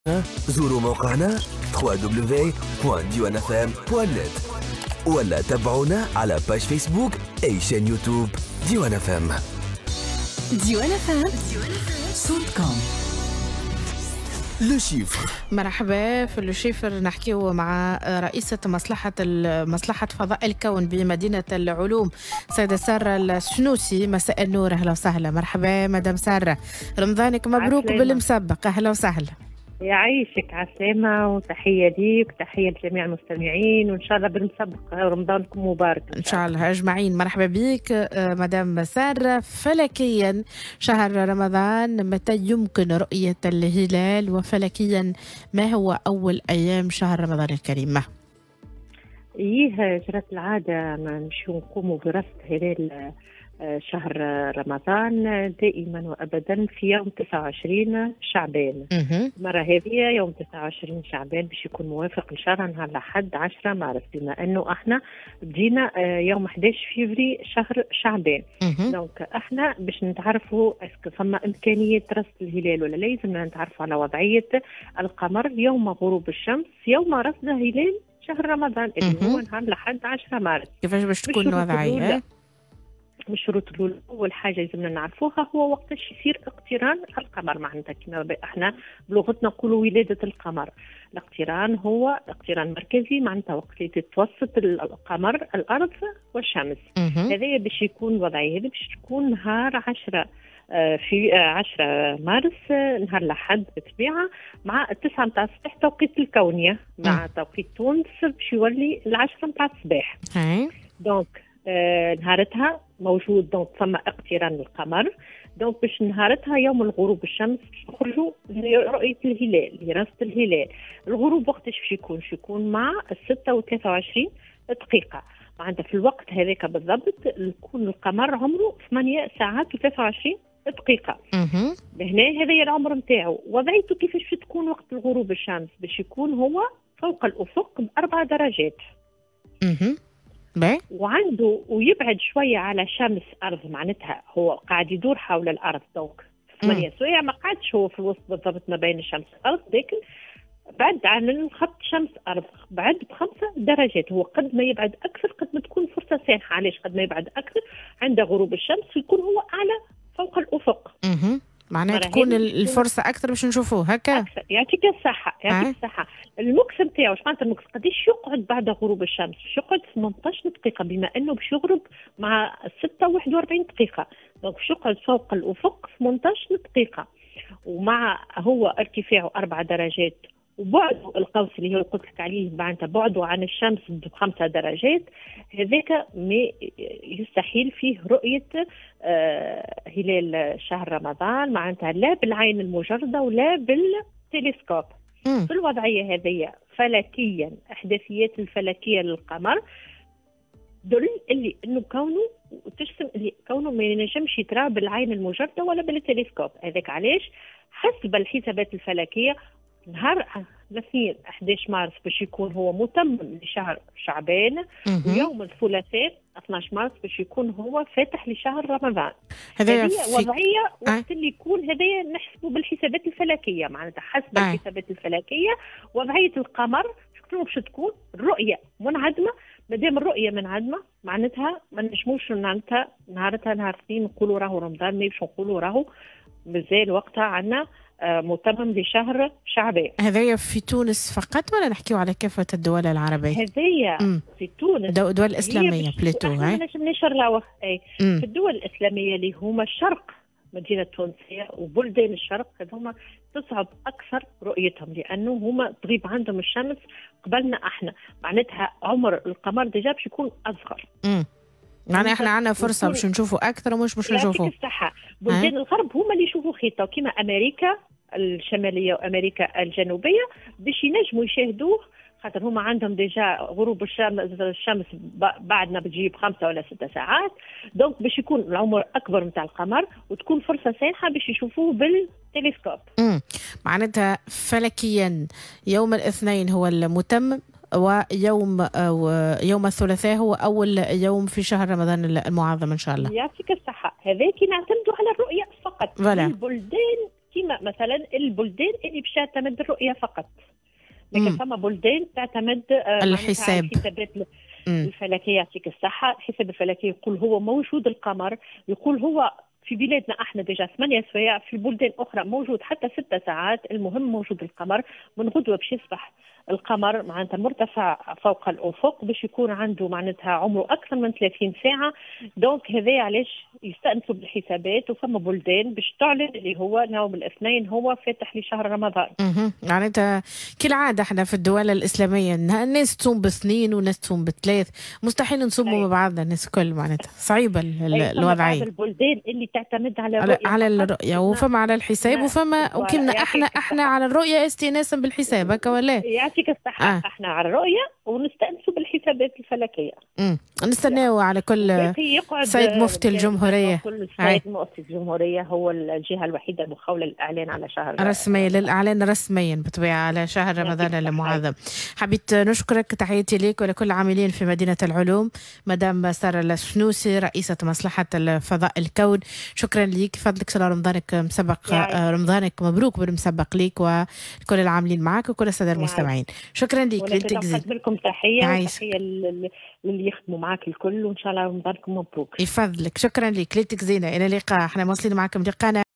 زوروا موقعنا www.diwanfm.net ولا تابعونا على باج فيسبوك أي شان يوتيوب ديوان اف ام. ديوان اف ام صوتكم. لو شيفر. مرحبا. في لو شيفر نحكيو مع رئيسة مصلحة فضاء الكون بمدينة العلوم سيدة سارة الشنوسي. مساء النور، أهلا وسهلا. مرحبا مدام سارة، رمضانك مبروك بالمسبق. أهلا وسهلا. يعيشك عسلامة، وتحية ليك وتحية لجميع المستمعين، وإن شاء الله بالمسبق رمضانكم مبارك إن شاء الله أجمعين. مرحبا بك مدام سارة. فلكيا شهر رمضان، متى يمكن رؤية الهلال؟ وفلكيا ما هو أول أيام شهر رمضان الكريم؟ جرت العادة نمشيو نقوموا برصد هلال شهر رمضان دائما وابدا في يوم 29 شعبان. المره هذه يوم 29 شعبان باش يكون موافق ان شاء الله نهار الاحد 10 مارس، بما انه احنا بدينا يوم 11 فيفري شهر شعبان. دونك احنا باش نتعرفوا اسكو فما امكانيه رصد الهلال ولا لا، لازمنا نتعرفوا على وضعيه القمر يوم غروب الشمس يوم رصد هلال شهر رمضان اللي هو نهار الاحد 10 مارس. كيفاش باش تكون الوضعيه؟ من الشروط الأولى، أول حاجة لازمنا نعرفوها هو وقتاش يصير اقتران القمر. معناتها كما احنا بلغتنا نقولوا ولادة القمر. الاقتران هو اقتران مركزي، معناتها وقت اللي تتوسط القمر الأرض والشمس. هذا باش يكون وضعية، هذا باش تكون نهار 10 في 10 مارس نهار الأحد بالطبيعة، مع 9 متاع الصباح توقيت الكونية، مع توقيت تونس باش يولي 10 متاع الصباح. دونك نهارتها موجود، دونك ثم اقتران القمر. دونك باش نهارتها يوم الغروب الشمس باش نخرجوا لرؤية الهلال، لرصد الهلال. الغروب وقتاش باش يكون؟ باش يكون مع 6:23 دقيقة. معناتها في الوقت هذاك بالضبط يكون القمر عمره 8 ساعات و23 دقيقة. لهنا هذا العمر نتاعو. وضعيته كيفاش باش تكون وقت الغروب الشمس؟ باش يكون هو فوق الأفق ب4 درجات. وعنده ويبعد شويه على شمس ارض، معناتها هو قاعد يدور حول الارض. دونك 8 سوايع ما قعدش هو في الوسط بالضبط ما بين الشمس والارض، لكن بعد عن الخط شمس ارض، بعد ب5 درجات. هو قد ما يبعد اكثر قد ما تكون فرصه سانحه. علاش قد ما يبعد اكثر؟ عند غروب الشمس يكون هو اعلى فوق الافق. معناها تكون الفرصة أكثر باش نشوفوه هكا. أكثر. يعطيك الصحة، يعطيك الصحة. المكس نتاعو اش معناتها المكس؟ قداش يقعد بعد غروب الشمس؟ باش يقعد 18 دقيقة، بما أنه باش يغرب مع 6:41 دقيقة. دونك باش يقعد فوق الأفق 18 دقيقة، ومع هو ارتفاعه 4 درجات وبعده القوس اللي هو قلت لك عليه معناتها بعده عن الشمس ب5 درجات. هذاك ما يستحيل فيه رؤية هلال شهر رمضان، معناتها لا بالعين المجردة ولا بالتلسكوب. في الوضعية هذه فلكيا احداثيات الفلكية للقمر دل اللي انه كونه ترسم اللي كونه ما ينجمش يترى بالعين المجردة ولا بالتلسكوب. هذاك علاش حسب الحسابات الفلكية نهار الاثنين 11 مارس باش يكون هو متمم لشهر شعبان، ويوم الثلاثاء 12 مارس باش يكون هو فاتح لشهر رمضان. هذه وضعية وقت اللي يكون هذايا نحسبه بالحسابات الفلكية، معناتها حسب الحسابات الفلكية وضعية القمر باش تكون الرؤية منعدمة. مادام الرؤية منعدمة معناتها ما نجموش نهارتها نهار اثنين نقولوا راهو رمضان، ما باش نقولوا راهو مازال وقتها عندنا متمم لشهر شعبان. هذايا في تونس فقط ولا نحكيو على كافة الدول العربية؟ هذايا في تونس الدول الإسلامية بليتو. ما نجمناش نراوه في الدول الإسلامية اللي هما الشرق مدينة تونسية وبلدان الشرق هذوما تصعب أكثر رؤيتهم، لأنه هما تغيب عندهم الشمس قبلنا احنا. معناتها عمر القمر ديجا باش يكون أصغر. يعني احنا عندنا فرصه باش نشوفوا اكثر ومش باش نشوفوا. يعطيك الصحه. بلدان الغرب هما اللي يشوفوا خيطه، كما امريكا الشماليه وامريكا الجنوبيه باش ينجموا يشاهدوه، خاطر هما عندهم ديجا غروب الشمس بعدنا بتجيب 5 ولا 6 ساعات. دونك باش يكون العمر اكبر نتاع القمر وتكون فرصه سانحه باش يشوفوه بالتلسكوب. معناتها فلكيا يوم الاثنين هو المتمم، ويوم الثلاثاء هو أول يوم في شهر رمضان المعظم إن شاء الله. يعطيك الصحة. هذاك نعتمدوا على الرؤية فقط. البلدان كيما مثلا البلدان اللي باش تعتمد الرؤيه فقط، لكن فما بلدان تعتمد الحساب. الحسابات الفلكيه. يعطيك الصحه. الحساب الفلكي يقول هو موجود القمر، يقول هو في بلادنا احنا ديجا 8 سوايع، في بلدان اخرى موجود حتى 6 ساعات. المهم موجود القمر. من غدوه باش يصبح القمر معناتها مرتفع فوق الافق باش يكون عنده معناتها عمره اكثر من 30 ساعه. دونك هذا علاش يستانسوا بالحسابات. وفما بلدان باش تعلن اللي هو يوم الاثنين هو فاتح لشهر رمضان. معناتها كالعاده احنا في الدول الاسلاميه الناس تصوم باثنين وناس تصوم بثلاث، مستحيل نصوموا مع بعضنا الناس الكل. معناتها صعيبه الوضعيه. البلدان اللي تعتمد على الرؤيه وفما على الحساب وفما وكنا احنا على الرؤيه استئناسا بالحساب هكا ولا؟ يعطيك الصحة. احنا على الرؤية ونستأنسوا بالحسابات الفلكية. نستناو على كل سيد مفتي الجمهورية. كل سيد مفتي الجمهورية هو الجهة الوحيدة المخولة للإعلان على شهر رسميا، للإعلان رسميا بالطبيعة على شهر رمضان المعظم. حبيت نشكرك، تحياتي لك ولكل العاملين في مدينة العلوم. مدام سارة السنوسي رئيسة مصلحة الفضاء الكون، شكرا لك. فضلك صلاة رمضانك مسبق، رمضانك مبروك بالمسبق ليك وكل العاملين معك وكل السادة المستمعين. شكرا لك. نقدم لكم تحية وتحية للي يخدموا معك الكل، وإن شاء الله رمضانكم مبروك. يفضلك. شكرا لك. ليلتك زينة. إلى اللقاء. احنا مواصلين معكم لقاءنا.